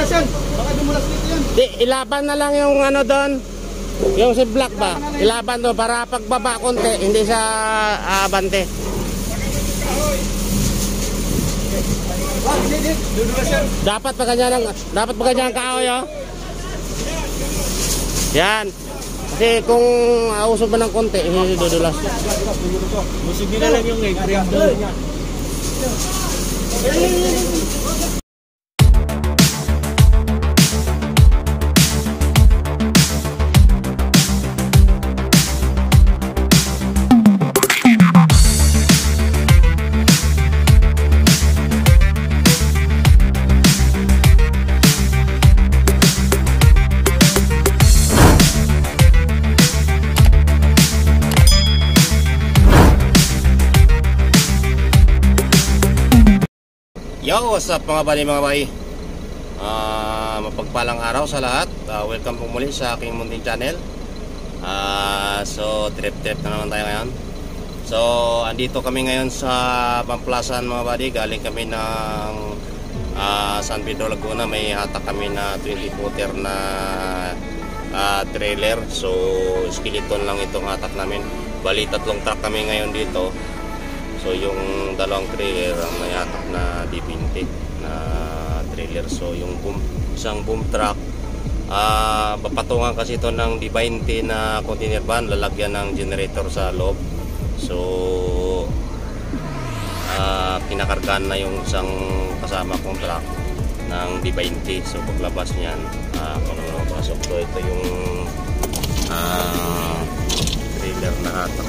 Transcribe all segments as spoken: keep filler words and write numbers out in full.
dumulas yan. Baka dumulas dito yan. Di, ilaban na lang yung ano doon. Yung si Black ba? Ilaban doon para pagbaba konti, hindi siya aabante. Dapat pa ganyan ang dapat pa ganyan ang kahoy, oh. Yan. Kasi kung ausog ba ng konti, hindi dudulas. Musig nila lang yung frame doon. Yo, what's up mga bani mga bay? uh, Mapagpalang araw sa lahat. uh, Welcome po muli sa aking munting channel. uh, So, trip-trip na naman tayo ngayon. So, andito kami ngayon sa Pamplasan mga badi. Galing kami ng uh, San Pedro Laguna. May hatak kami na twenty footer na uh, trailer. So, skeleton lang itong hatak namin. Bali, tatlong truck kami ngayon dito. So yung dalawang trailer ang may hatak na D twenty na trailer. So yung boom, isang boom truck, uh, papatungan kasi ito ng D twenty na container van, lalagyan ng generator sa loob. So uh, kinakargaan na yung isang kasama kong truck ng D twenty. So paglabas niyan, uh, kung ano pasok to, ito yung uh, trailer na hatak.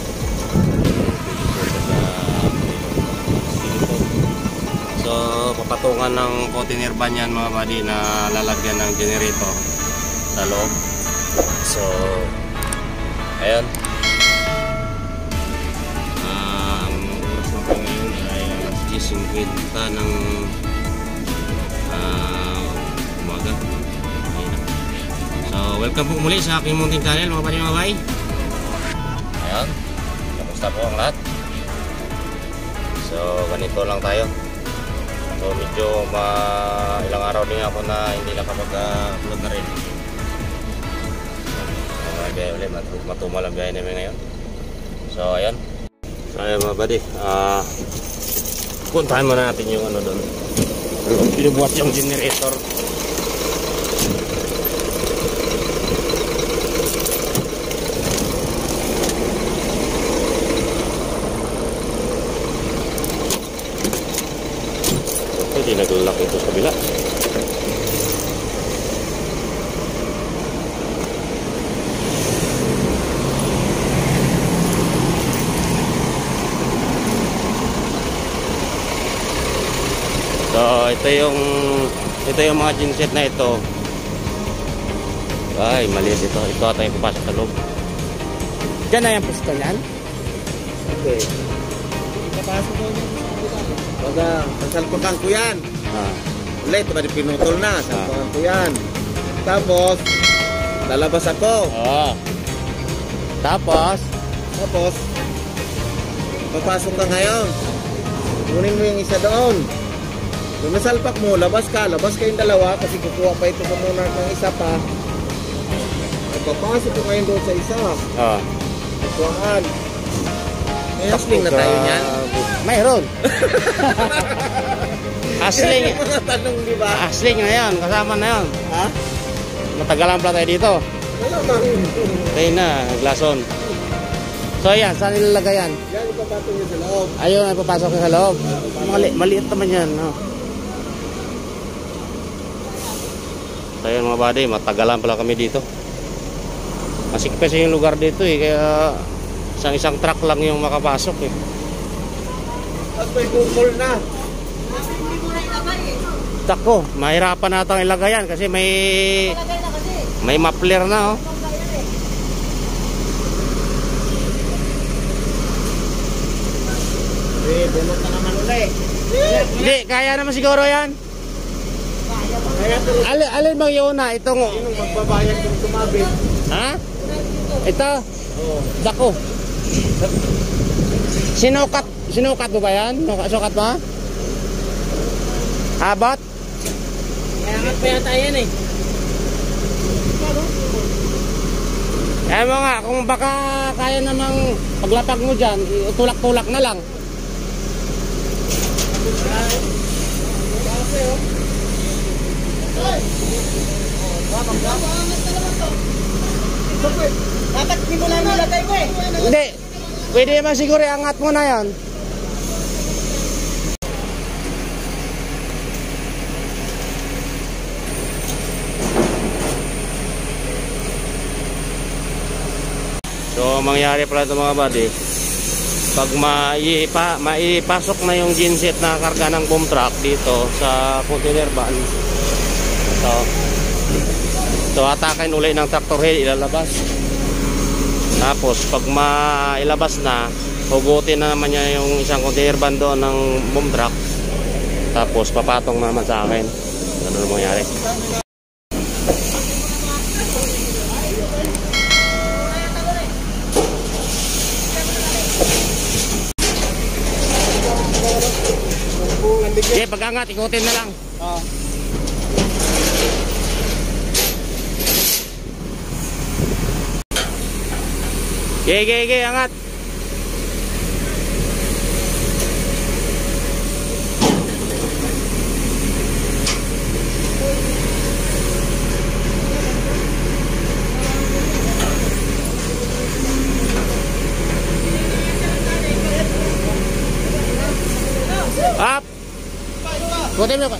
So papatungan ng container van yan mga buddy na lalagyan ng generator sa loob. So ayan, uh, ang oras na po ngayon ay alas diyes singkwenta ng uh, umaga. Ayan. So welcome po muli sa aking munting channel mga buddy mga bay. Ayan, kamusta po ang lahat? So ganito lang tayo. So medyo ma ilang araw din ako na hindi nakapag-upload na rin. So biyahe ulit, matumal ang biyahe namin ngayon. So ayan. So ayan mga buddy, uh, puntahan muna natin yung ano doon. Pinubuhat yung generator. Hindi naglalak ito sa kabila. So ito yung ito yung mga genset na ito. Ay maliit ito. Ito ata yung papasok sa loob. Diyan na yung pistol yan. Okay. Papasok ko yan. Baga, sasalpukan ko yan. Ah. Ulit, ito pinutol na. Sasalpukan ko yan. Tapos, lalabas ako. Oh. Tapos? Tapos, papasok ka ngayon. Kunin mo yung isa doon. Kung nasalpak mo, labas ka. Labas kayong dalawa kasi kukuha pa ito sa monarch ng isa pa. At papasok ko ngayon doon sa isa. Oh. Kuhaan. May hasling na tayo niyan. Mayroon. Hasling. Mga tanong, di ba? Hasling na yan. Kasama na yan. Ha? Matagalan pala tayo dito. Wala bang? Tayo na, glason. So ayan, saan nilalagay yan? Yan, ipapatong nyo sa loob. Ayun, ay papasok ka sa loob. Mali, maliit naman yan. No? So ayan mga buddy, matagalan pala kami dito. Masikpes yung lugar dito eh. Kaya isang isang truck lang yung makapasok eh. At may bukol na. Tako, mahirapan natang ilagay yan kasi may may muffler na oh. Eh, bunot na naman ulit. Hindi, kaya naman siguro yan. Alin, alin bang yun na? Itong Sinong magbabayad kung tumabit? ha? Ito? Oo. Dako. Sinukat, sinukat mo ba yan? Sukat ba? Abot? Kaya nga Nag-start pa yata yan eh. Kaya mo nga, kung baka kaya namang paglapag mo dyan, tulak-tulak na lang. Dapat hindi mo lang nilagay mo eh. Hindi, pwede naman siguro iangat mo na yan. So mangyari pala ito mga buddy, pag maipa, maipasok na yung genset na karga ng boom truck dito sa container van, ito, ito atakin uli ng tractor head, ilalabas. Tapos pag mailabas na, hugutin na naman niya yung isang container van doon ng boom truck. Tapos papatong na naman sa akin. Ano na mangyari? Okay, pag-angat, ikutin na lang. Oo. Okay, okay, okay, angat. Up. Ikutin mo.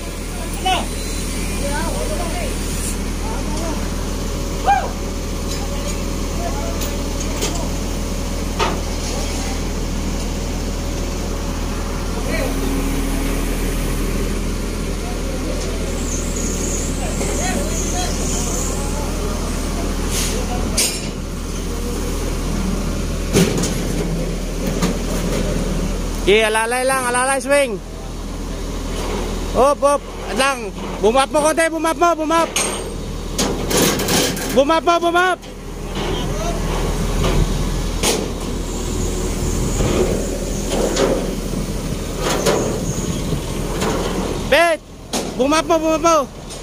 Okay, alalay lang, alalay swing. Op, op, lang. Bumap mo konti, bumap mo, bumap. Bumap mo, bumap. Bet, bumap mo, bumap mo.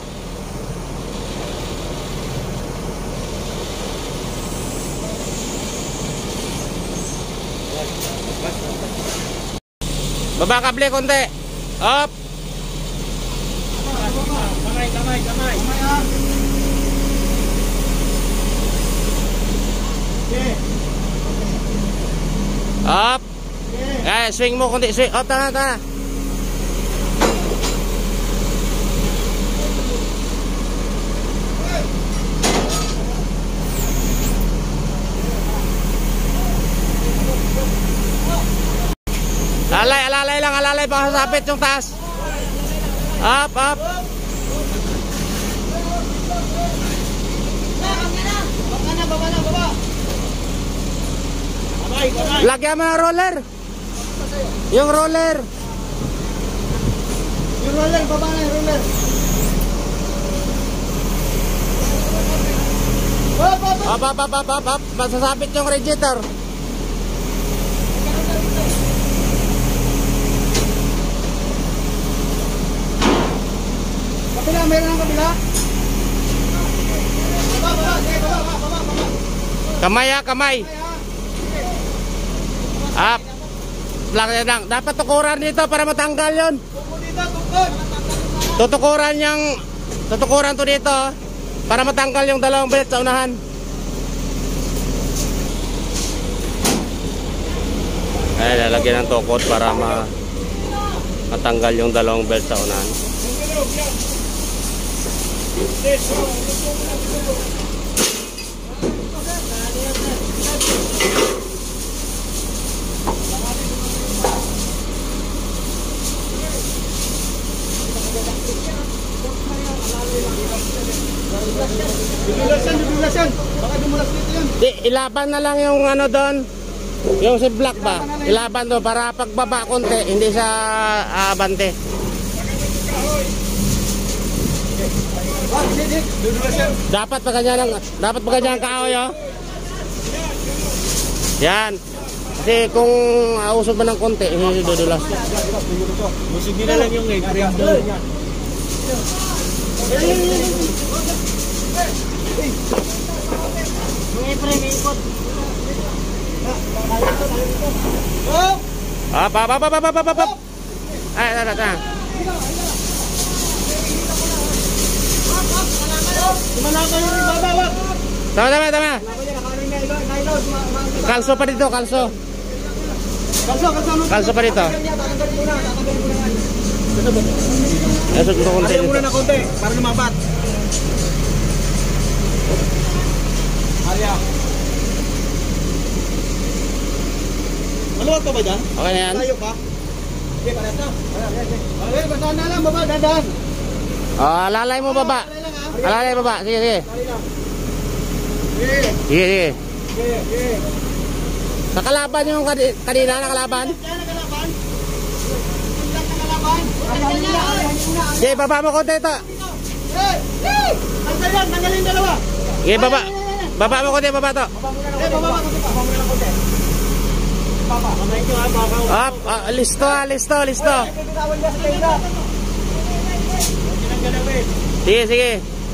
Baba kable konti. Up. Kamay, kamay, kamay. Okay. Up. Eh, swing mo konti, swing. Up, tana, tana. Alalay, alalay lang, alalay baka sasapit yung taas. Up, up. Baba na, baba na, baba. Kamay, kamay. Lagyan mo ng roller. Yung roller. Yung roller, baba na yung roller. Baba, baba. Up, up, up, up, up, up. Masasapit yung radiator. Kabila, meron ang kabila. Baba, baba, okay, baba, baba, baba, baba. Kamay ha, kamay. Up. Lang lang. Dapat tukuran dito para matanggal yon. Tukod dito, tukod. Tutukuran yung tutukuran to dito para matanggal yung dalawang belt sa unahan. Ay, lalagyan ng tukod para ma matanggal yung dalawang belt sa unahan. Dudulasan, dudulasan. Baka dumulas dito yun. Di, ilaban na lang yung ano doon. Yung si black ba? Ilaban doon para pagbaba konti, hindi siya aabante. Ah, hindi, hindi. Dudulasan. Dapat pa ganyan ang dapat pa ganyan ang kahoy, oh. Yan. Kasi kung ausog ba ng konti, hindi dudulas. Musig nila lang yung eh. Frame doon. May pre, may ikot. Up, up, up, up, up, up, up, up. Ay, tara, tara. Tumalaka yung ibabawak. Tama, tama, tama. Kalso pa dito, kalso. Kalso, kalso. Kalso pa dito. Tatanggalin muna, tatanggalin muna nga. Esok ko konti Ayaw muna dito. na konti, para lumapat. Arya. Maluwag ka ba dyan? Okay na yan? Tayo pa. Sige, pares na. Okay, bataan na lang, baba, dadaan. Oh, alalay mo baba. Alalay baba. Sige, sige. Dali lang. Sige, Sige, sige. sige, sige. Nakalaban yung kadi- kanina, nakalaban. Kaya nagalaban? Ang nagalaban? Ayaw nila, ayaw nila. Sige, baba mo konti ito. Hey! Hey! Tanggal yan, tanggalin yung dalawa. Sige, baba. Baba mo konti, baba to. Eh, baba, baba, baba mo na konti. Baba, kamay ko ha, baba. Up, ah, listo, ah, listo, listo. Eh, pitawan niya sa tenga. Tinanggalawin. Sige, sige.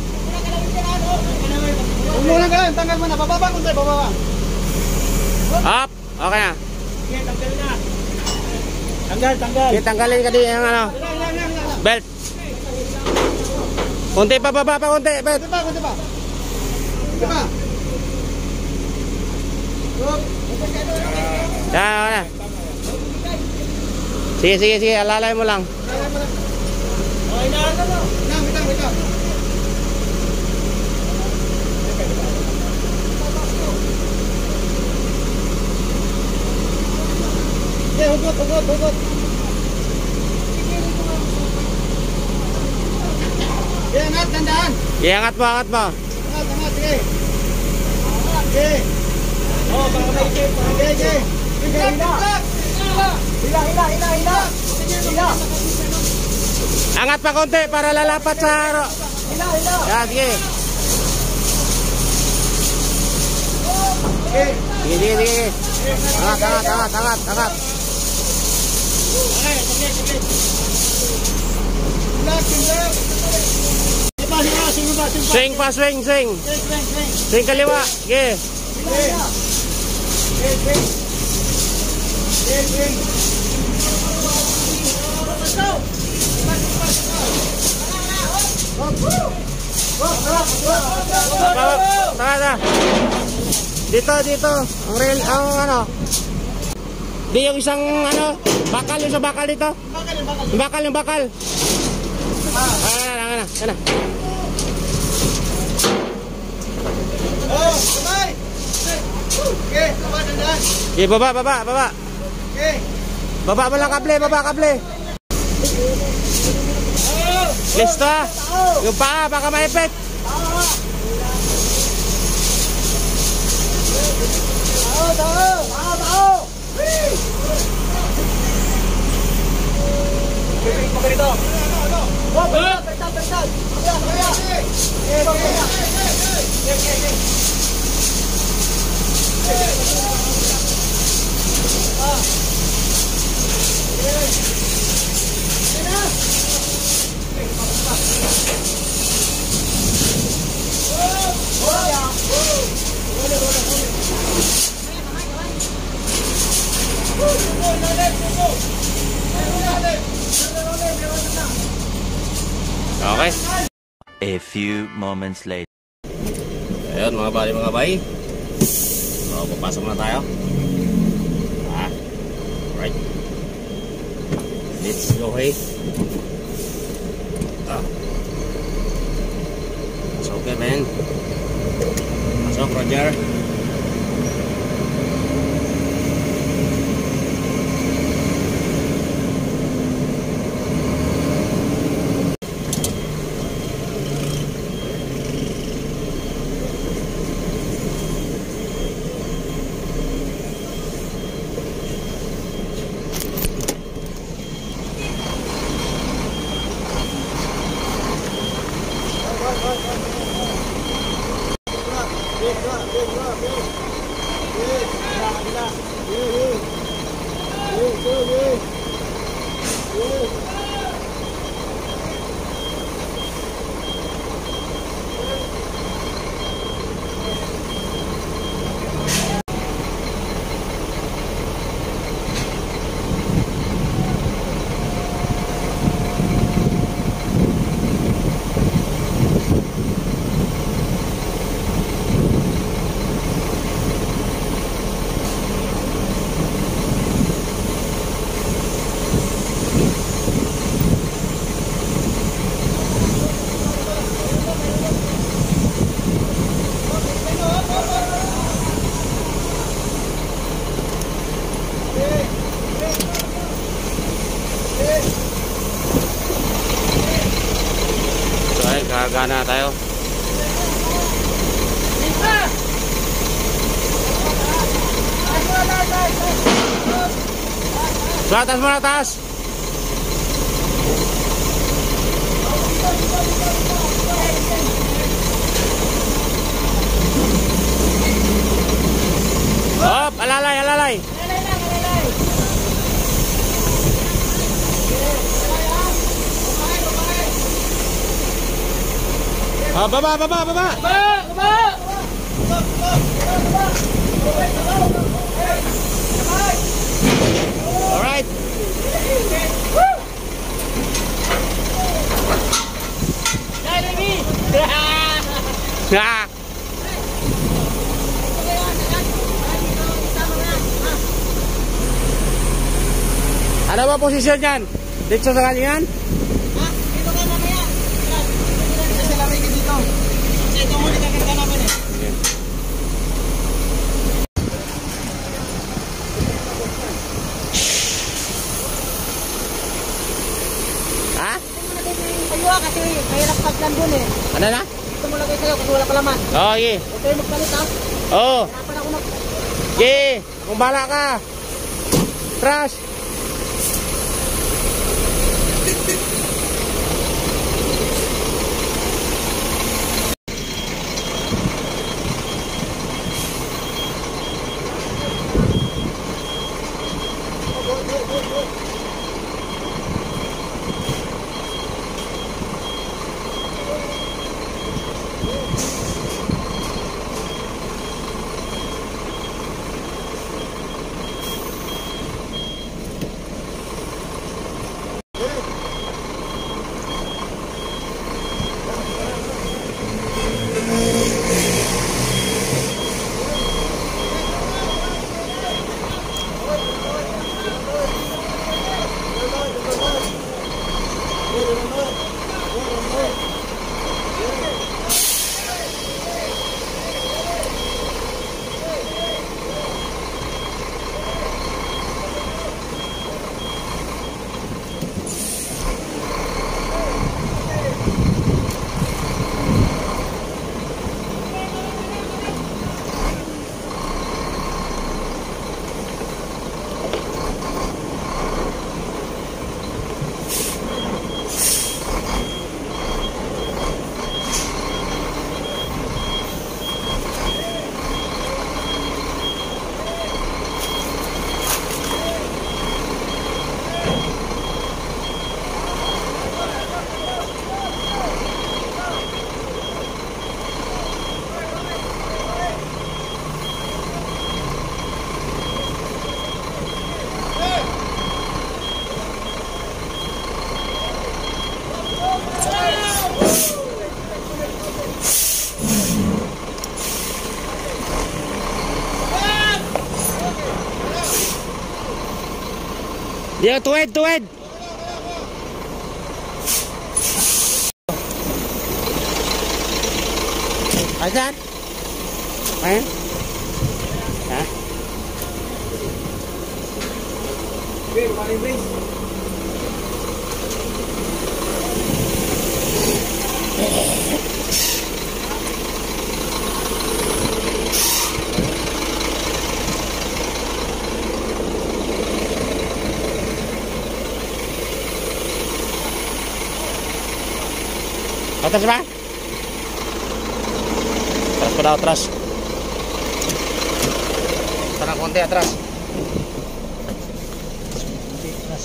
Huwag mo lang ganun, tanggal mo na. Bababa konti, bababa. Up. Okay na. Sige, tanggal na. Tanggal, tanggal. Sige, tanggalin ka din yung ano, Lang, lang, lang, lang. belt. Konti pa, baba pa, konti, belt. Kunti pa, kunti pa. Kunti pa. Huwag. Yan, okay na. Sige, sige, sige, alalay mo lang. Okay na. Lang, wait lang, wait lang. Eh, hugot, hugot, hugot. Eh, angat, tandaan. Sige, angat mo, angat mo. Angat, angat, sige. Sige. Oh, baka may ikip. Sige, sige. Sige, hila. Hila, hila, hila, hila. Hila. Angat pa konti para lalapat sa aro. Hila, hila. Yan, sige. Sige. Sige, sige, sige. Angat, angat, angat, angat, angat. Okay, sige, sige. Relax, relax. Hila, hila, sige ba, sige ba. Swing pa, swing, swing. Swing, swing, swing. Swing kaliwa. Sige. Swing, swing. Swing, swing. Swing. Tama na. Dito, dito. Ang rail, ang ano. Di yung isang ano, bakal yung sa bakal dito. Yung bakal, yung bakal. Ah, ano na, ano na. Oh, sabay. Okay, baba, dandaan. Sige, baba, baba, baba. Okay. Baba mo lang kable, baba kable. Listo ah. Yung paa, baka maipit. Tao, tao, tao, tao. Pipiling mo ka rito. Oh, bertad, bertad, bertad. Kaya, kaya. Eh, kaya. Eh, eh, eh. Ah. Eh. Sina. Oh, ya. Boleh, boleh, boleh. Okay. A few moments later. Ayun mga bali mga bay. So, papasok na tayo. Ah. Right. Let's go, hey. Ah. Pasok, okay, man. Pasok, Roger. gagana tayo. Sa atas mo, atas. Hop, alalay, alalay. Ah, baba, baba, baba. Alright. Ah. Ano ba posisyon yan? Dito sa kanyan? Ha? Dito ka mamaya. Dito sila may dito. Kasi ito muli kakanta namin eh. Ha? Ayun kasi mahirap pag nandun eh. Ano na? Ito mo lagay sa'yo kasi wala pa laman. Oo, ye. Huwag kayo magpalit ha. Oo. Hirapan ako mag... Ye. Kung bala ka. Trash. Dia tuwid, tuwid. Asan? Eh? Ha? Okay, paling base. Atas ba? Atras pa daw, atras. Tanang konti, atras. Atras.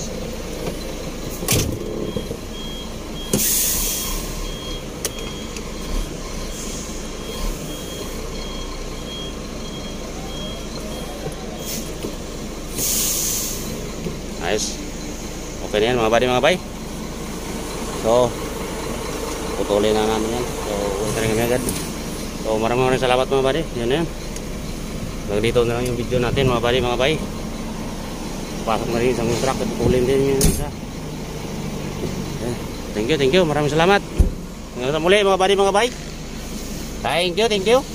Nice. Okay na yan mga buddy, mga bay. So, putulin na namin yan. So, huwag kami agad. So, maraming maraming salamat mga buddy. Yan na yan. Hanggang dito na lang yung video natin mga buddy, mga bay. Pasok na rin isang truck at putulin din yung isa. Thank you, thank you. Maraming salamat. Hanggang sa muli mga buddy, mga bay. Thank you, thank you.